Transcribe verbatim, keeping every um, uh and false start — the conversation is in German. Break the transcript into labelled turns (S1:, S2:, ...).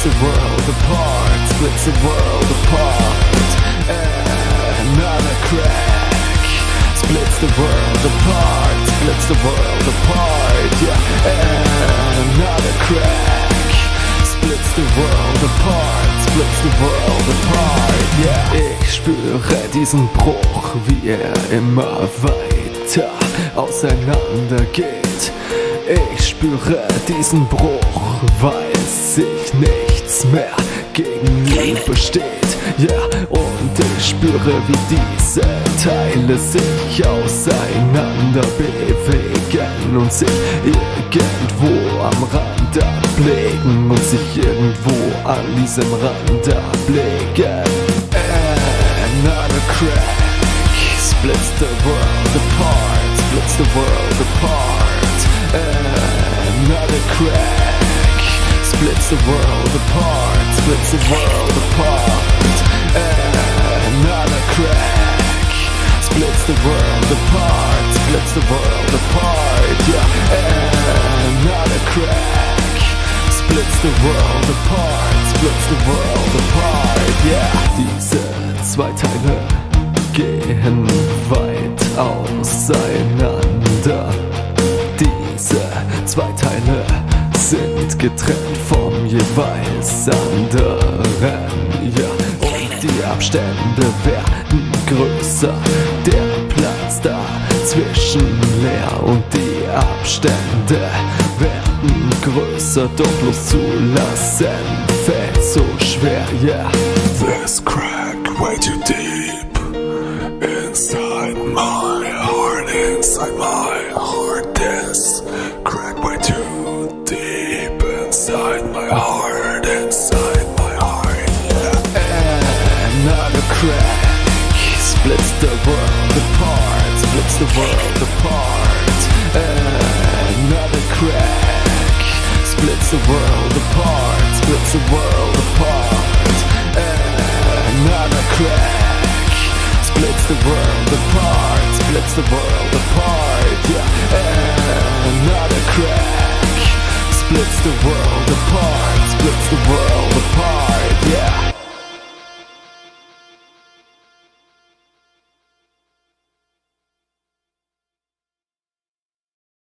S1: the world apart, splits the world apart. Another crack splits the world apart, splits the world apart. Yeah, another crack splits the world apart, splits the world apart. Yeah, ich spüre diesen Bruch, wie er immer weiter auseinander geht. Ich spüre diesen Bruch, weil sich nichts mehr gegenübersteht. Ja, yeah, und ich spüre, wie diese Teile sich auseinander bewegen und sich irgendwo am Rand ablegen und sich irgendwo an diesem Rand ablegen. Another crack splits the world apart, splits the world apart. Another crack splits the world apart, splits the world apart. Another crack splits the world apart, splits the world apart. Yeah, another crack splits the world apart, splits the world apart. Yeah, diese zwei Teile gehen weit auseinander. Diese zwei Teile sind getrennt vom jeweils anderen. Ja, und die Abstände werden größer, der Platz dazwischen leer und die Abstände werden größer, doch loszulassen fällt so schwer. Yeah,
S2: this crack way too deep inside my heart, inside my heart. This crack way too deep inside my heart, inside my heart.
S1: Yeah. Another crack splits the world apart, splits the world apart. Another crack splits the world apart, splits the world apart. Another crack splits the world apart, splits the world apart. Yeah, another crack splits the world apart, splits the world